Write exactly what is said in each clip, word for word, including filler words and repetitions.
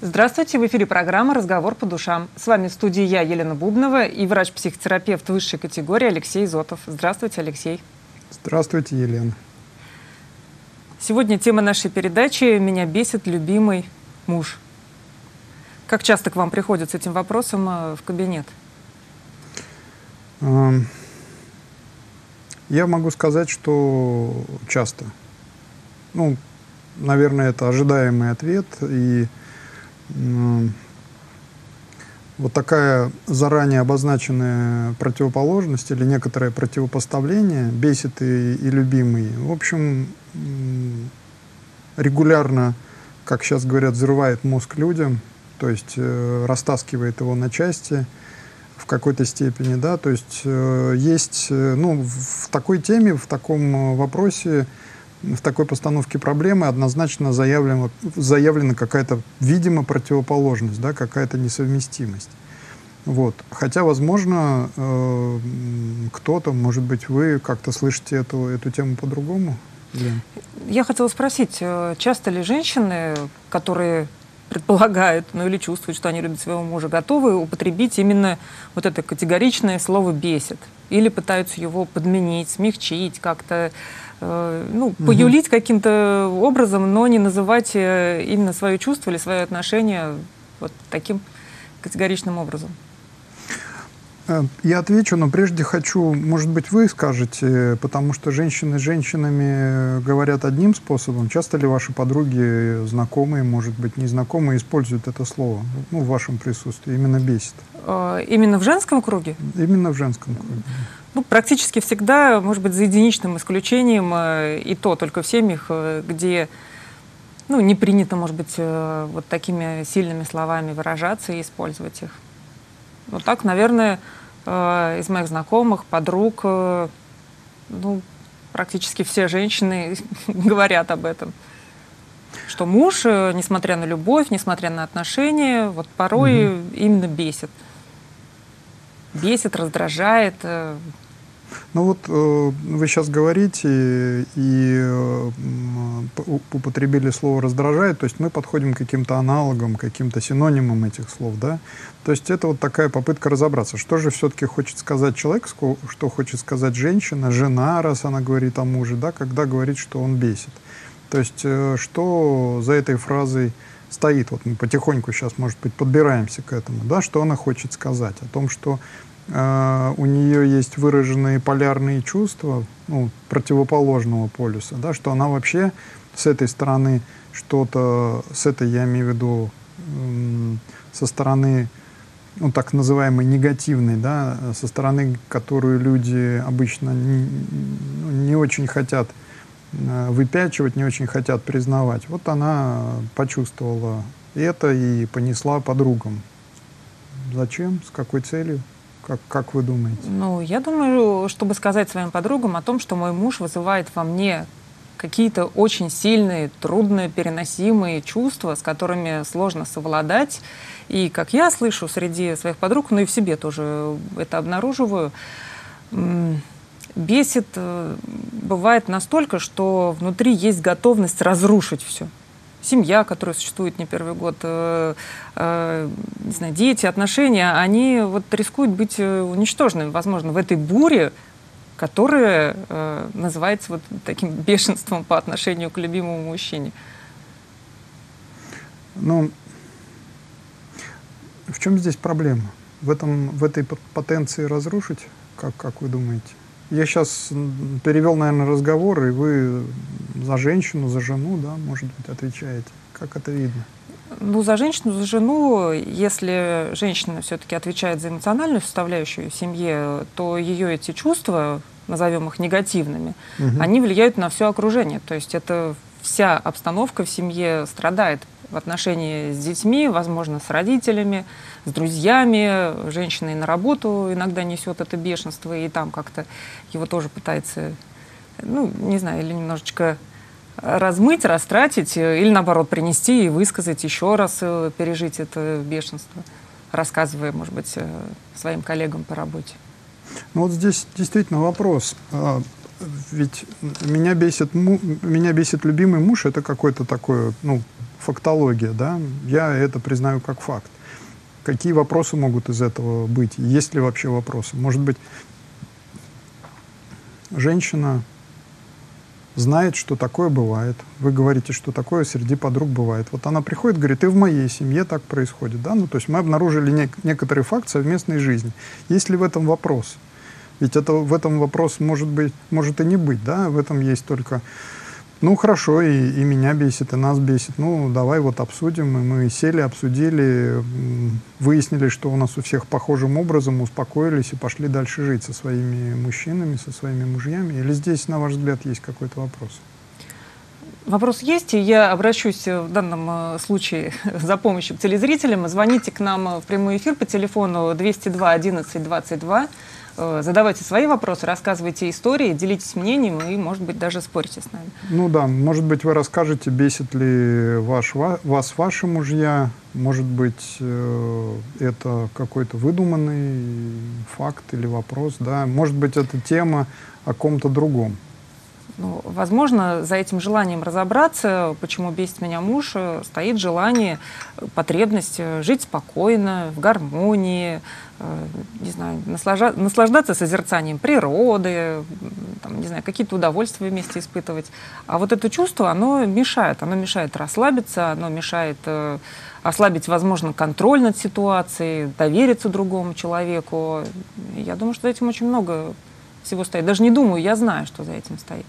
Здравствуйте, в эфире программа «Разговор по душам». С вами в студии я, Елена Бубнова, и врач-психотерапевт высшей категории Алексей Изотов. Здравствуйте, Алексей. Здравствуйте, Елена. Сегодня тема нашей передачи «Меня бесит любимый муж». Как часто к вам приходят с этим вопросом в кабинет? Я могу сказать, что часто. Ну, наверное, это ожидаемый ответ. И вот такая заранее обозначенная противоположность или некоторое противопоставление, бесит и, и любимый, в общем, регулярно, как сейчас говорят, взрывает мозг людям, то есть э, растаскивает его на части в какой-то степени, да, то есть э, есть, э, ну, в такой теме, в таком вопросе, в такой постановке проблемы однозначно заявлена, заявлена какая-то, видимо, противоположность, да, какая-то несовместимость. Вот. Хотя, возможно, э, кто-то, может быть, вы как-то слышите эту, эту тему по-другому? Я хотела спросить, часто ли женщины, которые предполагают, ну или чувствуют, что они любят своего мужа, готовы употребить именно вот это категоричное слово «бесит»? Или пытаются его подменить, смягчить, как-то, э, ну, поюлить угу. каким-то образом, но не называть именно свое чувство или свое отношение вот таким категоричным образом? Я отвечу, но прежде хочу, может быть, вы скажете, потому что женщины с женщинами говорят одним способом. Часто ли ваши подруги, знакомые, может быть, незнакомые, используют это слово, ну, в вашем присутствии, именно бесит? Именно в женском круге? Именно в женском круге. Ну, практически всегда, может быть, за единичным исключением, и то только в семьях, где, ну, не принято, может быть, вот такими сильными словами выражаться и использовать их. Вот так, наверное, из моих знакомых, подруг, ну, практически все женщины говорят об этом. Что муж, несмотря на любовь, несмотря на отношения, вот порой угу. именно бесит. Бесит, раздражает. Ну вот э, вы сейчас говорите и э, употребили слово «раздражает», то есть мы подходим к каким-то аналогам, каким-то синонимам этих слов, да? То есть это вот такая попытка разобраться, что же все-таки хочет сказать человек, что хочет сказать женщина, жена, раз она говорит о муже, да, когда говорит, что он бесит. То есть э, что за этой фразой стоит, вот мы потихоньку сейчас, может быть, подбираемся к этому, да, что она хочет сказать, о том, что Uh, у нее есть выраженные полярные чувства, ну, противоположного полюса, да, что она вообще с этой стороны что-то, с этой, я имею в виду, um, со стороны, ну, так называемой негативной, да, со стороны, которую люди обычно не, не очень хотят uh, выпячивать, не очень хотят признавать. Вот она почувствовала это и понесла подругам. Зачем? С какой целью? Как, как вы думаете? Ну, я думаю, чтобы сказать своим подругам о том, что мой муж вызывает во мне какие-то очень сильные, трудно переносимые чувства, с которыми сложно совладать. И, как я слышу среди своих подруг, ну и в себе тоже это обнаруживаю, бесит бывает настолько, что внутри есть готовность разрушить все. Семья, которая существует не первый год, э, э, не знаю, дети, отношения, они вот рискуют быть уничтоженными, возможно, в этой буре, которая э, называется вот таким бешенством по отношению к любимому мужчине. Ну, в чем здесь проблема? В, этом, в этой потенции разрушить, как, как вы думаете? Я сейчас перевел, наверное, разговор, и вы за женщину, за жену, да, может быть, отвечаете. Как это видно? Ну, за женщину, за жену, если женщина все-таки отвечает за эмоциональную составляющую в семье, то ее эти чувства, назовем их негативными, угу. они влияют на все окружение. То есть это вся обстановка в семье страдает в отношении с детьми, возможно, с родителями, с друзьями. Женщина и на работу иногда несет это бешенство, и там как-то его тоже пытается, ну, не знаю, или немножечко размыть, растратить, или, наоборот, принести и высказать, еще раз пережить это бешенство, рассказывая, может быть, своим коллегам по работе. Ну вот здесь действительно вопрос. Ведь меня бесит, меня бесит любимый муж, это какое-то такое, ну, фактология, да, я это признаю как факт. Какие вопросы могут из этого быть? Есть ли вообще вопросы? Может быть, женщина знает, что такое бывает. Вы говорите, что такое среди подруг бывает. Вот она приходит, говорит, и в моей семье так происходит. Да? Ну, то есть мы обнаружили нек некоторый факт совместной жизни. Есть ли в этом вопрос? Ведь это, в этом вопрос может быть, может и не быть. Да? В этом есть только, ну хорошо, и, и меня бесит, и нас бесит. Ну давай вот обсудим. И мы сели, обсудили, выяснили, что у нас у всех похожим образом, успокоились и пошли дальше жить со своими мужчинами, со своими мужьями. Или здесь, на ваш взгляд, есть какой-то вопрос? Вопрос есть, и я обращусь в данном случае за помощью к телезрителям. Звоните к нам в прямой эфир по телефону двести два одиннадцать двадцать два. Задавайте свои вопросы, рассказывайте истории, делитесь мнением и, может быть, даже спорьте с нами. Ну да, может быть, вы расскажете, бесит ли ваш, вас ваши мужья, может быть, это какой-то выдуманный факт или вопрос, да, может быть, это тема о ком-то другом. Ну, возможно, за этим желанием разобраться, почему бесит меня муж, стоит желание, потребность жить спокойно, в гармонии, не знаю, наслажда- наслаждаться созерцанием природы, там, не знаю, какие-то удовольствия вместе испытывать. А вот это чувство, оно мешает. Оно мешает расслабиться, оно мешает э, ослабить, возможно, контроль над ситуацией, довериться другому человеку. И я думаю, что за этим очень много всего стоит. Даже не думаю, я знаю, что за этим стоит.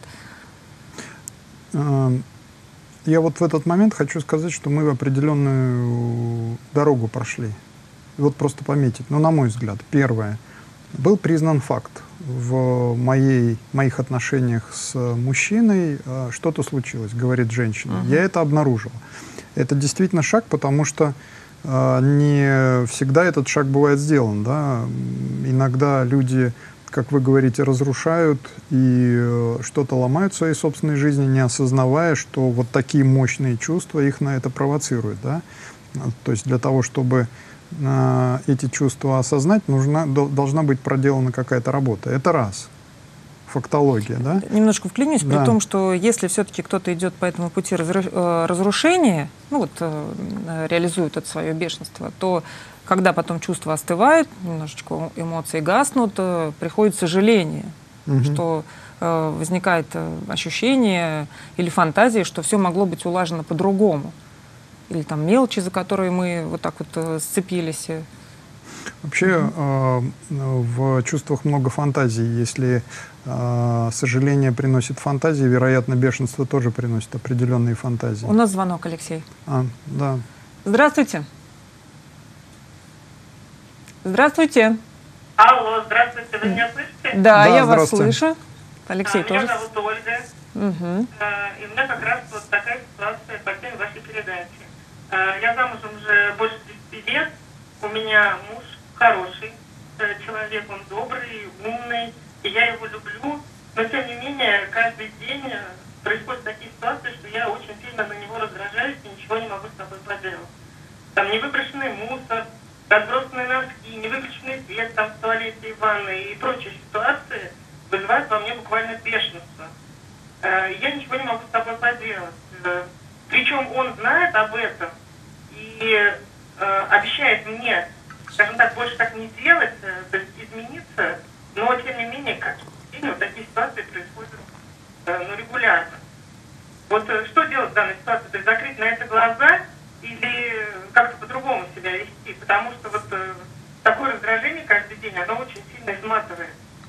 Я вот в этот момент хочу сказать, что мы определенную дорогу прошли. Вот просто пометить. Но, на мой взгляд, первое. Был признан факт. В моей, моих отношениях с мужчиной что-то случилось, говорит женщина. Uh-huh. Я это обнаружил. Это действительно шаг, потому что не всегда этот шаг бывает сделан. Да? Иногда люди, как вы говорите, разрушают и что-то ломают в своей собственной жизни, не осознавая, что вот такие мощные чувства их на это провоцируют. Да? То есть для того, чтобы э, эти чувства осознать, нужна, до, должна быть проделана какая-то работа. Это раз. Фактология, да? Немножко вклинюсь, да. При том, что если все-таки кто-то идет по этому пути разрушения, ну вот, реализует это свое бешенство, то когда потом чувства остывают, немножечко эмоции гаснут, приходит сожаление, угу. что э, возникает ощущение или фантазия, что все могло быть улажено по-другому. Или там мелочи, за которые мы вот так вот сцепились. Вообще угу. э, в чувствах много фантазий. Если э, сожаление приносит фантазии, вероятно, бешенство тоже приносит определенные фантазии. У нас звонок, Алексей. А, да. Здравствуйте. Здравствуйте. Алло, здравствуйте, вы меня слышите? Да, да я вас слышу. Алексей а, тоже. Меня зовут Ольга. Угу. А, и у меня как раз вот такая ситуация по теме вашей передачи. А, я замужем уже больше десяти лет. У меня муж хороший человек, он добрый, умный, и я его люблю. Но тем не менее, каждый день происходят такие ситуации, что я очень сильно на него раздражаюсь и ничего не могу с собой поделать. Там невыброшенный мусор, разбросанные носки, невыключенный свет там в туалете и ванной и прочие ситуации вызывают во мне буквально бешенство. Я ничего не могу с собой поделать. Причем он знает об этом и обещает мне, скажем так, больше так не делать, то есть измениться, но тем не менее, как вот такие ситуации происходят ну, регулярно. Вот что делать в данной ситуации? То есть закрыть на это глаза или как-то по-другому себя вести? Потому что вот э, такое раздражение каждый день, оно очень сильно изматывает.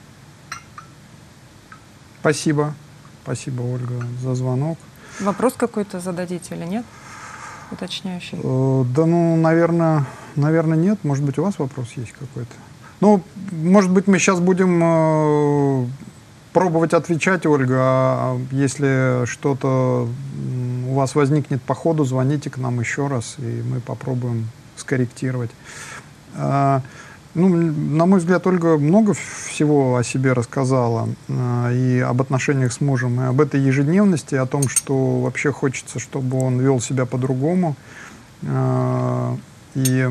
Спасибо. Спасибо, Ольга, за звонок. Вопрос какой-то зададите или нет? Уточняющий. Э, да, ну, наверное, наверное, нет. Может быть, у вас вопрос есть какой-то? Ну, может быть, мы сейчас будем э, пробовать отвечать, Ольга, а если что-то у вас возникнет по ходу, звоните к нам еще раз, и мы попробуем скорректировать. А, ну, на мой взгляд, Ольга много всего о себе рассказала, а, и об отношениях с мужем, и об этой ежедневности, о том, что вообще хочется, чтобы он вел себя по-другому. А, и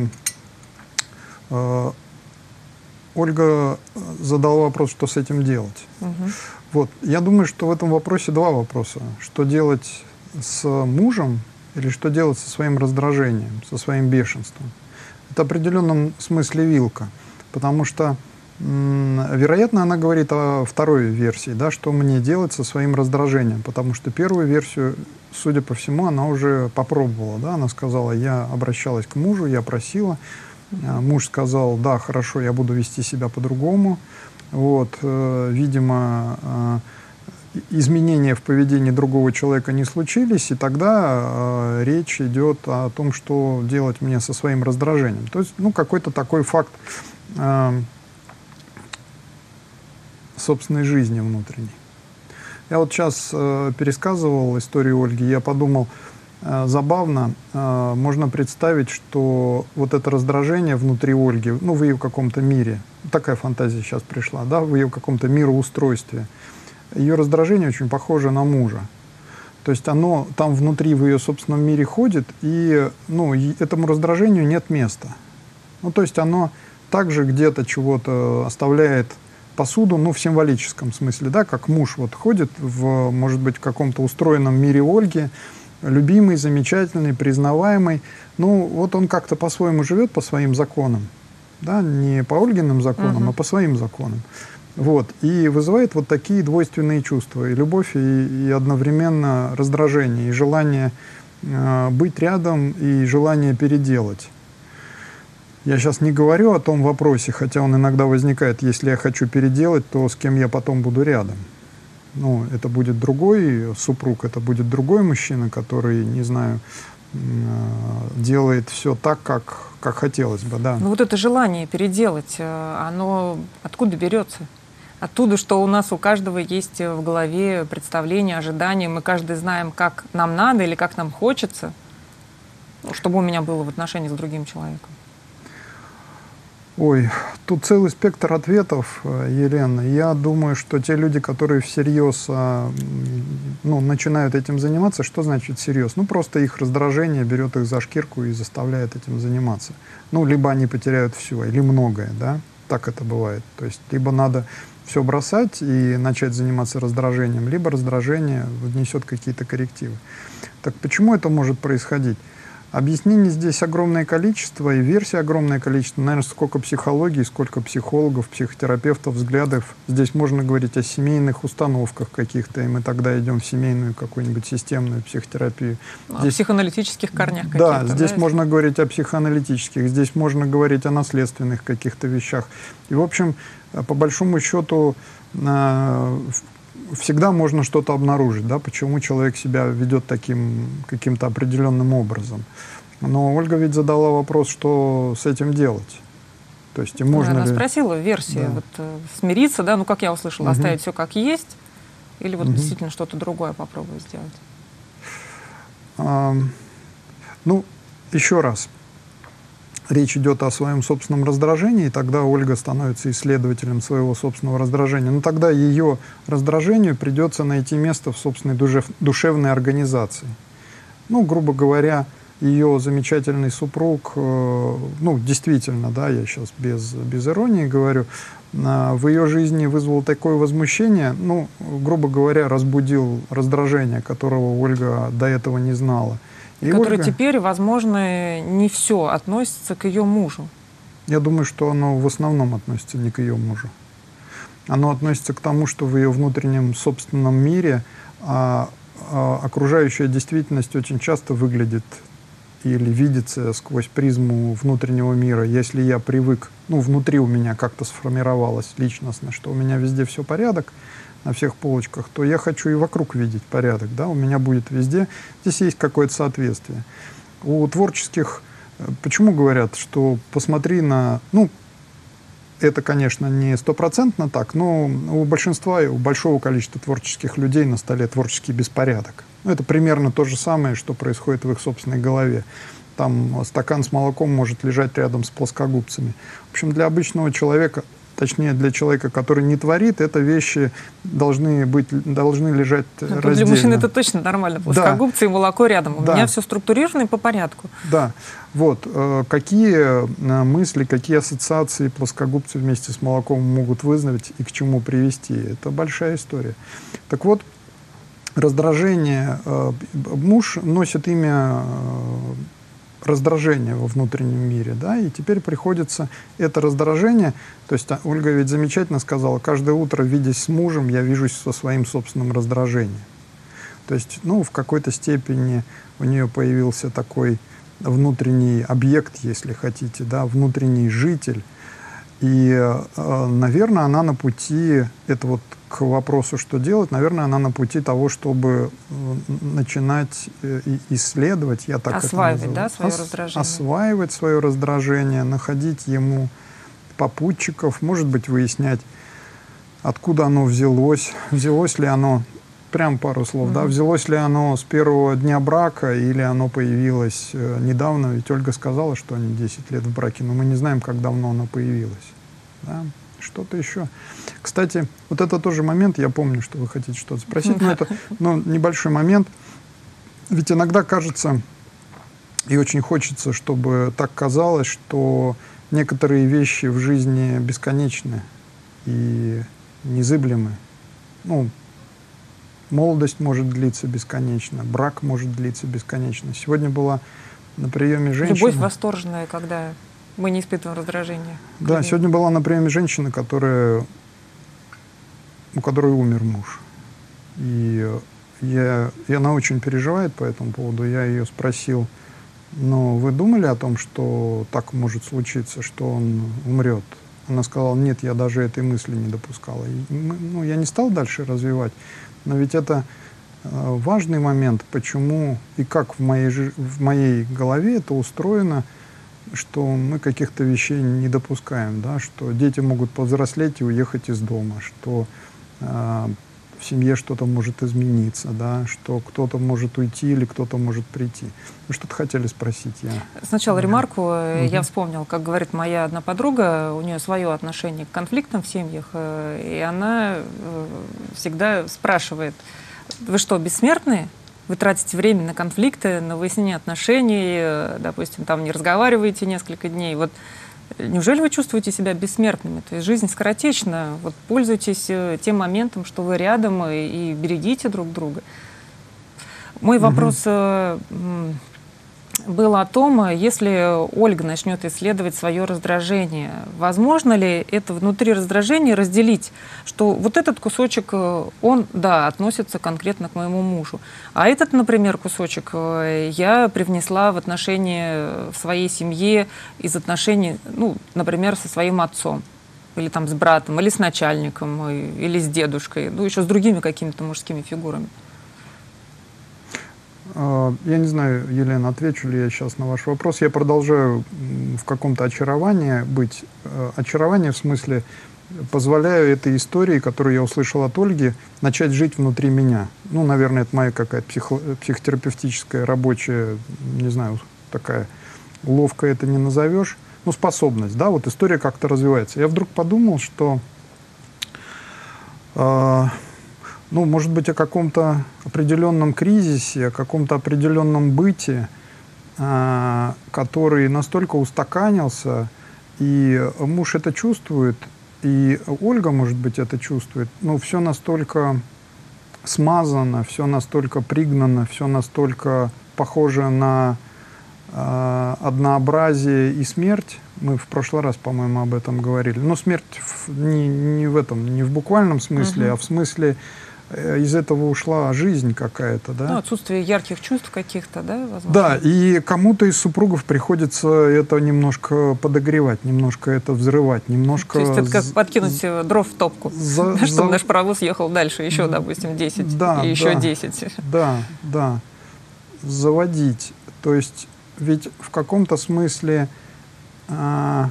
а, Ольга задала вопрос, что с этим делать. Угу. Вот. Я думаю, что в этом вопросе два вопроса. Что делать с мужем или что делать со своим раздражением, со своим бешенством. Это в определенном смысле вилка, потому что, вероятно, она говорит о второй версии, да, что мне делать со своим раздражением, потому что первую версию, судя по всему, она уже попробовала, да, она сказала, я обращалась к мужу, я просила, муж сказал, да, хорошо, я буду вести себя по-другому, вот, видимо, изменения в поведении другого человека не случились, и тогда речь идет о том, что делать мне со своим раздражением. То есть, ну, какой-то такой факт собственной жизни внутренней. Я вот сейчас э, пересказывал историю Ольги, я подумал, э, забавно, э, можно представить, что вот это раздражение внутри Ольги, ну, в ее каком-то мире, такая фантазия сейчас пришла, да, в ее каком-то мироустройстве, ее раздражение очень похоже на мужа. То есть оно там внутри в ее собственном мире ходит, и, ну, и этому раздражению нет места. Ну, то есть оно также где-то чего-то оставляет посуду, ну, в символическом смысле, да, как муж вот ходит в, может быть, в каком-то устроенном мире Ольги, любимый, замечательный, признаваемый, ну, вот он как-то по-своему живет, по своим законам, да, не по Ольгиным законам, uh-huh. а по своим законам, вот, и вызывает вот такие двойственные чувства, и любовь, и, и одновременно раздражение, и желание э, быть рядом, и желание переделать. Я сейчас не говорю о том вопросе, хотя он иногда возникает, если я хочу переделать, то с кем я потом буду рядом. Ну, это будет другой супруг, это будет другой мужчина, который, не знаю, делает все так, как, как хотелось бы, да. Ну вот это желание переделать, оно откуда берется? Оттуда, что у нас у каждого есть в голове представление, ожидания, мы каждый знаем, как нам надо или как нам хочется, чтобы у меня было в отношении с другим человеком. Ой, тут целый спектр ответов, Елена. Я думаю, что те люди, которые всерьез ну, начинают этим заниматься, что значит всерьез? Ну, просто их раздражение берет их за шкирку и заставляет этим заниматься. Ну, либо они потеряют все, или многое, да, так это бывает. То есть, либо надо все бросать и начать заниматься раздражением, либо раздражение внесет какие-то коррективы. Так почему это может происходить? Объяснений здесь огромное количество, и версий огромное количество. Наверное, сколько психологии, сколько психологов, психотерапевтов, взглядов. Здесь можно говорить о семейных установках каких-то, и мы тогда идем в семейную какую-нибудь системную психотерапию. О здесь, психоаналитических корнях да, каких-то. Здесь да, можно говорить о психоаналитических, здесь можно говорить о наследственных каких-то вещах. И, в общем, по большому счету, всегда можно что-то обнаружить, да, почему человек себя ведет таким каким-то определенным образом. Но Ольга ведь задала вопрос, что с этим делать. То есть, и можно Она ли... спросила версию, да. вот, э, смириться, да, ну, как я услышала, угу. оставить все как есть, или вот угу. действительно что-то другое попробовать сделать? А, ну, еще раз. Речь идет о своем собственном раздражении, и тогда Ольга становится исследователем своего собственного раздражения. Но тогда ее раздражению придется найти место в собственной душев, душевной организации. Ну, грубо говоря, ее замечательный супруг, э, ну, действительно, да, я сейчас без, без иронии говорю, э, в ее жизни вызвал такое возмущение, ну, грубо говоря, разбудил раздражение, которого Ольга до этого не знала. И который Ольга, теперь, возможно, не все относится к ее мужу. Я думаю, что оно в основном относится не к ее мужу. Оно относится к тому, что в ее внутреннем собственном мире а, а, окружающая действительность очень часто выглядит или видится сквозь призму внутреннего мира. Если я привык, ну, внутри у меня как-то сформировалось личностно, что у меня везде все порядок, на всех полочках, то я хочу и вокруг видеть порядок, да, у меня будет везде, здесь есть какое-то соответствие. У творческих, почему говорят, что посмотри на, ну, это, конечно, не стопроцентно так, но у большинства, у большого количества творческих людей на столе творческий беспорядок. Ну, это примерно то же самое, что происходит в их собственной голове. Там стакан с молоком может лежать рядом с плоскогубцами. В общем, для обычного человека, точнее, для человека, который не творит, это вещи должны быть, должны лежать ну, раздельно. Для мужчин это точно нормально. Плоскогубцы да. и молоко рядом. У да. меня все структурировано и по порядку. Да. Вот. Э, какие э, мысли, какие ассоциации плоскогубцы вместе с молоком могут вызвать и к чему привести? Это большая история. Так вот, раздражение, э, муж носит имя э, раздражения во внутреннем мире, да, и теперь приходится это раздражение, то есть Ольга ведь замечательно сказала, каждое утро, видясь с мужем, я вижусь со своим собственным раздражением. То есть, ну, в какой-то степени у нее появился такой внутренний объект, если хотите, да, внутренний житель. И, э, наверное, она на пути, это вот к вопросу, что делать, наверное, она на пути того, чтобы начинать исследовать, я так осваивать, это да, свое Ос, раздражение. Осваивать свое раздражение, находить ему попутчиков, может быть, выяснять, откуда оно взялось, взялось ли оно, прям пару слов, mm-hmm. да, взялось ли оно с первого дня брака или оно появилось э, недавно, ведь Ольга сказала, что они десять лет в браке, но мы не знаем, как давно оно появилось, да? Что-то еще. Кстати, вот это тоже момент, я помню, что вы хотите что-то спросить, но это ну, небольшой момент, ведь иногда кажется, и очень хочется, чтобы так казалось, что некоторые вещи в жизни бесконечны и незыблемы. Ну, молодость может длиться бесконечно, брак может длиться бесконечно. Сегодня была на приеме женщина... Любовь восторженная, когда мы не испытываем раздражения. Да, любви. Сегодня была на приеме женщина, которая, у которой умер муж. И, я, и она очень переживает по этому поводу. Я ее спросил, но вы думали о том, что так может случиться, что он умрет? Она сказала, нет, я даже этой мысли не допускала. И мы, ну, я не стал дальше развивать. Но ведь это э, важный момент, почему и как в моей, в моей голове это устроено, что мы каких-то вещей не допускаем, да, что дети могут повзрослеть и уехать из дома, что э, в семье что-то может измениться, да, что кто-то может уйти или кто-то может прийти. Вы что-то хотели спросить? Я... Сначала да. ремарку. Угу. Я вспомнил, как говорит моя одна подруга, у нее свое отношение к конфликтам в семьях, и она всегда спрашивает, вы что, бессмертные? Вы тратите время на конфликты, на выяснение отношений, допустим, там не разговариваете несколько дней. Вот неужели вы чувствуете себя бессмертными? То есть жизнь скоротечна. Вот пользуйтесь тем моментом, что вы рядом, и, и берегите друг друга. Мой угу. вопрос был о том, если Ольга начнет исследовать свое раздражение, возможно ли это внутри раздражения разделить, что вот этот кусочек, он, да, относится конкретно к моему мужу, а этот, например, кусочек я привнесла в отношения в своей семье из отношений, ну, например, со своим отцом, или там с братом, или с начальником, или с дедушкой, ну, еще с другими какими-то мужскими фигурами. Я не знаю, Елена, отвечу ли я сейчас на ваш вопрос. Я продолжаю в каком-то очаровании быть. Очарование в смысле позволяю этой истории, которую я услышал от Ольги, начать жить внутри меня. Ну, наверное, это моя какая-то психо психотерапевтическая, рабочая, не знаю, такая ловко это не назовешь, ну, способность, да, вот история как-то развивается. Я вдруг подумал, что... Э Ну, может быть, о каком-то определенном кризисе, о каком-то определенном быте, э, который настолько устаканился, и муж это чувствует, и Ольга, может быть, это чувствует, но все настолько смазано, все настолько пригнано, все настолько похоже на э, однообразие и смерть. Мы в прошлый раз, по-моему, об этом говорили. Но смерть в, не, не в этом, не в буквальном смысле, uh-huh. а в смысле из этого ушла жизнь какая-то, да? Ну, отсутствие ярких чувств каких-то, да, возможно? Да, и кому-то из супругов приходится это немножко подогревать, немножко это взрывать, немножко... То есть это как подкинуть дров в топку, за, чтобы за... наш паровоз ехал дальше, еще, допустим, десять, да, и еще да, десять. Да, да, заводить. То есть ведь в каком-то смысле а,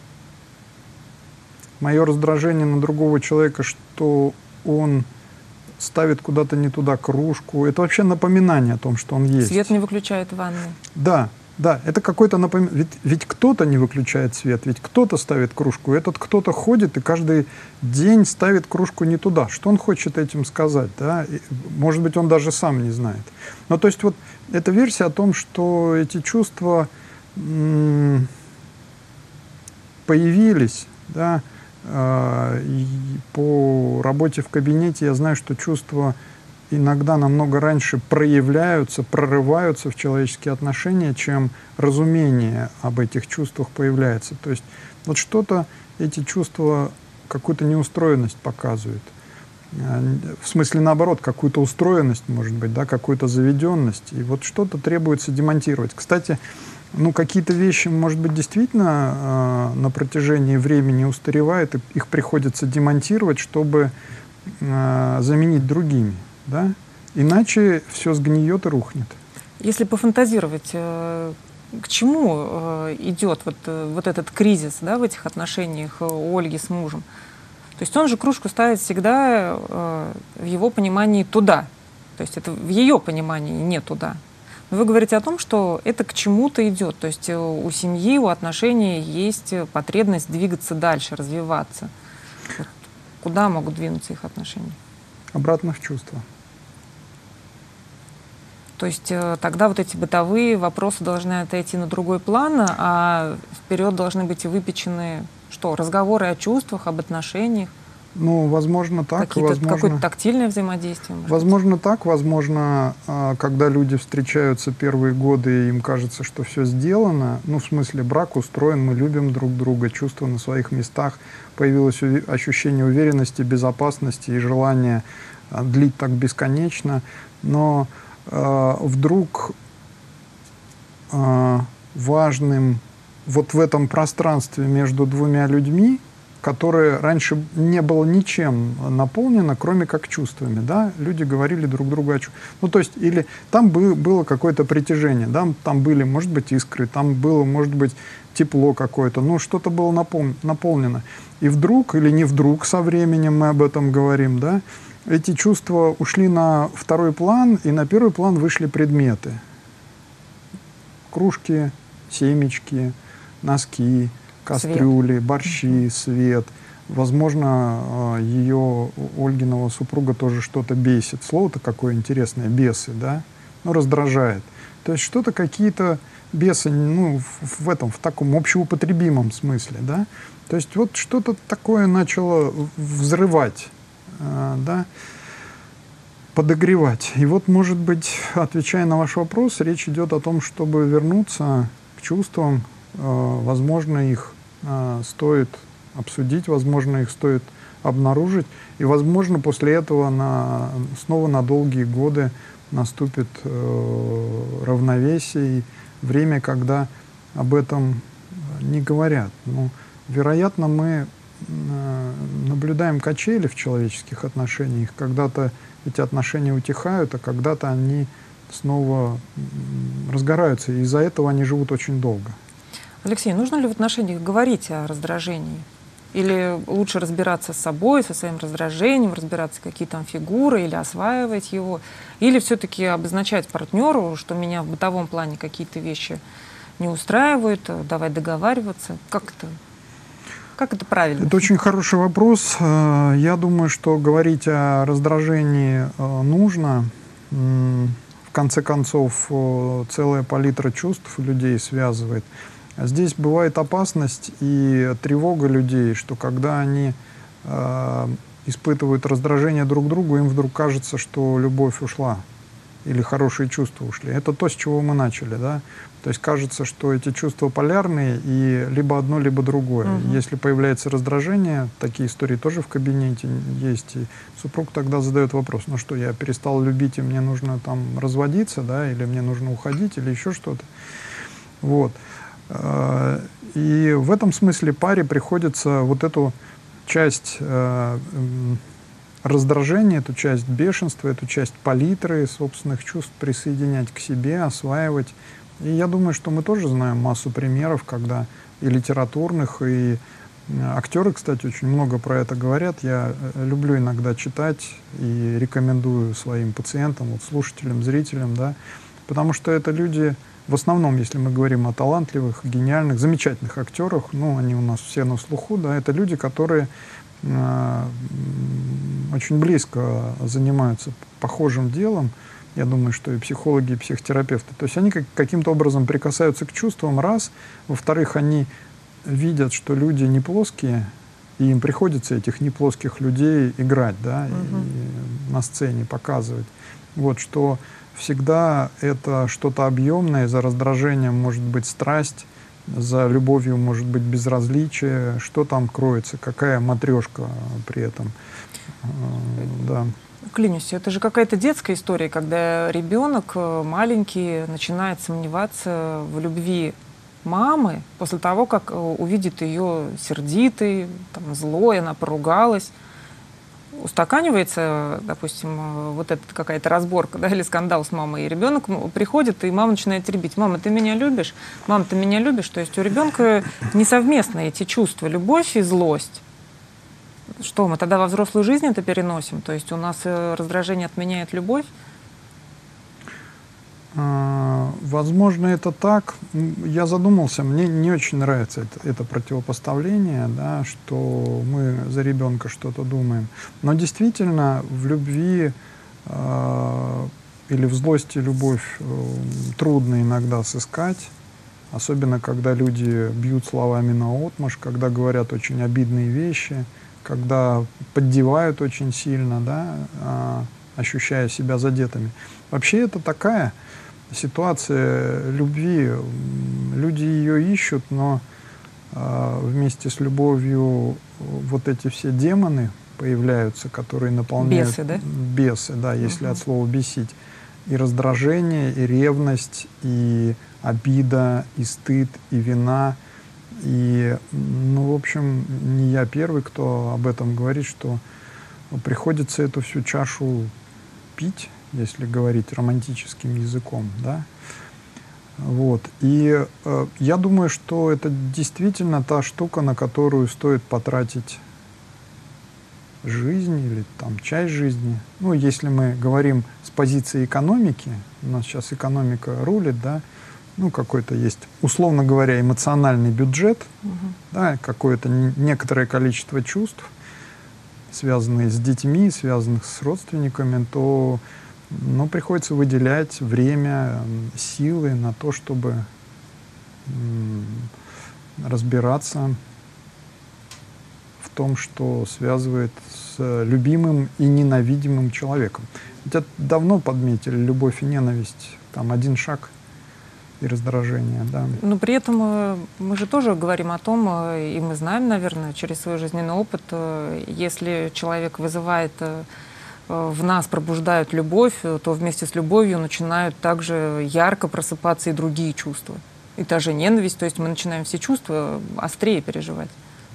мое раздражение на другого человека, что он ставит куда-то не туда кружку. Это вообще напоминание о том, что он есть. Свет не выключает в ванной. Да, да, это какое-то напоминание. Ведь, ведь кто-то не выключает свет, ведь кто-то ставит кружку. Этот кто-то ходит и каждый день ставит кружку не туда. Что он хочет этим сказать? Да? И, может быть, он даже сам не знает. Но то есть вот эта версия о том, что эти чувства м- появились, да, и по работе в кабинете я знаю, что чувства иногда намного раньше проявляются, прорываются в человеческие отношения, чем разумение об этих чувствах появляется. То есть вот что-то, эти чувства, какую-то неустроенность показывают. В смысле, наоборот, какую-то устроенность, может быть, да, какую-то заведенность. И вот что-то требуется демонтировать. Кстати, ну, какие-то вещи, может быть, действительно э, на протяжении времени устаревают, и их приходится демонтировать, чтобы э, заменить другими. Да? Иначе все сгниет и рухнет. Если пофантазировать, э, к чему э, идет вот, э, вот этот кризис, да, в этих отношениях у Ольги с мужем? То есть он же кружку ставит всегда э, в его понимании туда. То есть это в ее понимании не туда. Но вы говорите о том, что это к чему-то идет. То есть у семьи, у отношений есть потребность двигаться дальше, развиваться. Вот куда могут двинуться их отношения? Обратно в чувства. То есть тогда вот эти бытовые вопросы должны отойти на другой план, а вперед должны быть выпечены что? Разговоры о чувствах, об отношениях? Ну, возможно, так. Возможно, какое-то тактильное взаимодействие? Возможно, быть. так. Возможно, когда люди встречаются первые годы, и им кажется, что все сделано, ну, в смысле, брак устроен, мы любим друг друга, чувства на своих местах, появилось ощущение уверенности, безопасности и желание длить так бесконечно, но э, вдруг э, важным вот в этом пространстве между двумя людьми, которое раньше не было ничем наполнено, кроме как чувствами, да, люди говорили друг другу о чувствах. Ну, то есть, или там бы, было какое-то притяжение, да, там были, может быть, искры, там было, может быть, тепло какое-то, ну, что-то было напол наполнено. И вдруг, или не вдруг, со временем мы об этом говорим, да, эти чувства ушли на второй план, и на первый план вышли предметы. Кружки, семечки, носки, кастрюли, свет. борщи, свет. Возможно, ее, Ольгиного супруга, тоже что-то бесит. Слово-то какое интересное, бесы, да? Ну, раздражает. То есть что-то, какие-то бесы, ну, в, в этом, в таком общеупотребимом смысле, да? То есть вот что-то такое начало взрывать, э, да? Подогревать. И вот, может быть, отвечая на ваш вопрос, речь идет о том, чтобы вернуться к чувствам. Э, возможно, их э, стоит обсудить, возможно, их стоит обнаружить. И, возможно, после этого на, снова на долгие годы наступит э, равновесие и время, когда об этом не говорят. Но, вероятно, мы э, наблюдаем качели в человеческих отношениях. Когда-то эти отношения утихают, а когда-то они снова разгораются. И из-за этого они живут очень долго. Алексей, нужно ли в отношениях говорить о раздражении? Или лучше разбираться с собой, со своим раздражением, разбираться, какие там фигуры, или осваивать его? Или все-таки обозначать партнеру, что меня в бытовом плане какие-то вещи не устраивают, давай договариваться? Как это, как это правильно? Это очень хороший вопрос. Я думаю, что говорить о раздражении нужно. В конце концов, целая палитра чувств людей связывает. Здесь бывает опасность и тревога людей, что когда они э, испытывают раздражение друг к другу, им вдруг кажется, что любовь ушла или хорошие чувства ушли. Это то, с чего мы начали, да? То есть кажется, что эти чувства полярные, и либо одно, либо другое. Угу. Если появляется раздражение, такие истории тоже в кабинете есть, и супруг тогда задает вопрос: ну что, я перестал любить, и мне нужно там разводиться, да, или мне нужно уходить, или еще что-то. Вот. И в этом смысле паре приходится вот эту часть э, раздражения, эту часть бешенства, эту часть палитры собственных чувств присоединять к себе, осваивать. И я думаю, что мы тоже знаем массу примеров, когда и литературных, и актеры, кстати, очень много про это говорят. Я люблю иногда читать и рекомендую своим пациентам, вот, слушателям, зрителям, да, потому что это люди... В основном, если мы говорим о талантливых, гениальных, замечательных актерах, ну, они у нас все на слуху, да, это люди, которые э, очень близко занимаются похожим делом. Я думаю, что и психологи, и психотерапевты. То есть они как, каким-то образом прикасаются к чувствам, раз. Во-вторых, они видят, что люди не плоские, и им приходится этих неплоских людей играть, да, угу. и, на сцене показывать. Вот, что всегда это что-то объемное, за раздражением может быть страсть, за любовью может быть безразличие, что там кроется, какая матрешка при этом. Да. Клянусь, это же какая-то детская история, когда ребенок маленький начинает сомневаться в любви мамы после того, как увидит ее сердитой, там, злой, она поругалась. Устаканивается, допустим, вот эта какая-то разборка, да, или скандал с мамой, и ребенок приходит, и мама начинает теребить: мама, ты меня любишь? Мама, ты меня любишь? То есть у ребенка несовместно эти чувства, любовь и злость. Что, мы тогда во взрослую жизнь это переносим? То есть у нас раздражение отменяет любовь? Возможно, это так. Я задумался, мне не очень нравится это, это противопоставление, да, что мы за ребенка что-то думаем. Но действительно, в любви э, или в злости любовь э, трудно иногда сыскать, особенно когда люди бьют словами наотмашь, когда говорят очень обидные вещи, когда поддевают очень сильно, да, э, ощущая себя задетыми. Вообще это такая ситуация любви. Люди ее ищут, но э, вместе с любовью вот эти все демоны появляются, которые наполняют... Бесы, да? Бесы, да, если угу. от слова «бесить». И раздражение, и ревность, и обида, и стыд, и вина. И, ну, в общем, не я первый, кто об этом говорит, что приходится эту всю чашу пить, если говорить романтическим языком, да. Вот. И э, я думаю, что это действительно та штука, на которую стоит потратить жизнь или там часть жизни. Ну, если мы говорим с позиции экономики, у нас сейчас экономика рулит, да, ну, какой-то есть, условно говоря, эмоциональный бюджет, угу. да, какое-то некоторое количество чувств, связанные с детьми, связанных с родственниками, то ну, приходится выделять время, силы на то, чтобы м, разбираться в том, что связывает с любимым и ненавидимым человеком. Ведь это давно подметили, любовь и ненависть, там один шаг и раздражение, да. Но при этом мы же тоже говорим о том, и мы знаем, наверное, через свой жизненный опыт, если человек вызывает в нас, пробуждают любовь, то вместе с любовью начинают также ярко просыпаться и другие чувства. И та же ненависть, то есть мы начинаем все чувства острее переживать.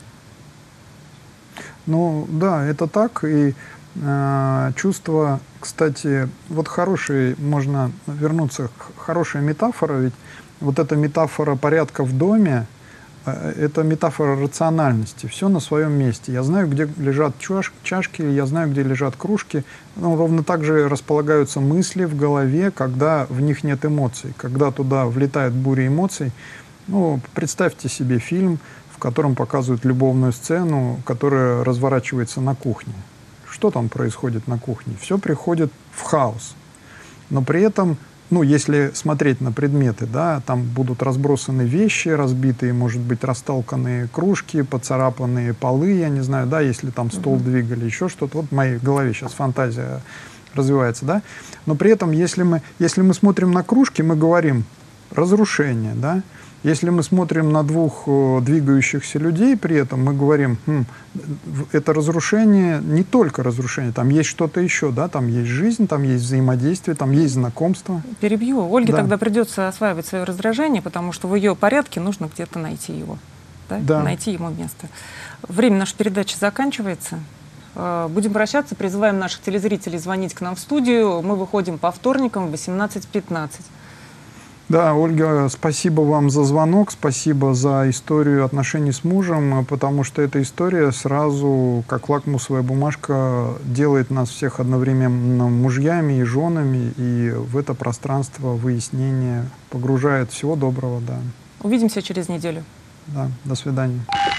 Ну да, это так. И э, чувства, кстати, вот хорошие, можно вернуться к хорошей метафоре, ведь вот эта метафора порядка в доме, это метафора рациональности. Все на своем месте. Я знаю, где лежат чаш, чашки, я знаю, где лежат кружки. Ну, ровно так же располагаются мысли в голове, когда в них нет эмоций. Когда туда влетает буря эмоций. Ну, представьте себе фильм, в котором показывают любовную сцену, которая разворачивается на кухне. Что там происходит на кухне? Все приходит в хаос. Но при этом... Ну, если смотреть на предметы, да, там будут разбросаны вещи, разбитые, может быть, растолканные кружки, поцарапанные полы, я не знаю, да, если там стол uh-huh. двигали, еще что-то. Вот в моей голове сейчас фантазия развивается, да. Но при этом, если мы, если мы смотрим на кружки, мы говорим разрушение, да. Если мы смотрим на двух э, двигающихся людей, при этом мы говорим, хм, это разрушение, не только разрушение, там есть что-то еще, да, там есть жизнь, там есть взаимодействие, там есть знакомство. Перебью. Ольге да. тогда придется осваивать свое раздражение, потому что в ее порядке нужно где-то найти его, да? Да. Найти ему место. Время нашей передачи заканчивается. Будем прощаться, призываем наших телезрителей звонить к нам в студию. Мы выходим по вторникам в восемнадцать пятнадцать. Да, Ольга, спасибо вам за звонок, спасибо за историю отношений с мужем, потому что эта история сразу, как лакмусовая бумажка, делает нас всех одновременно мужьями и женами, и в это пространство выяснения погружает. Всего доброго, да. Увидимся через неделю. Да, до свидания.